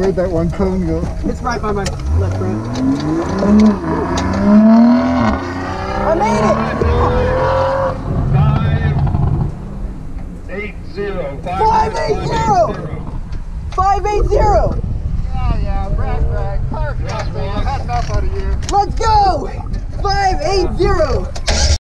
Where'd that one cone go? It's right by my left front. I made it! 580. 580! Yeah, brag. Car cross, man. Had enough out of you. Let's go! 580!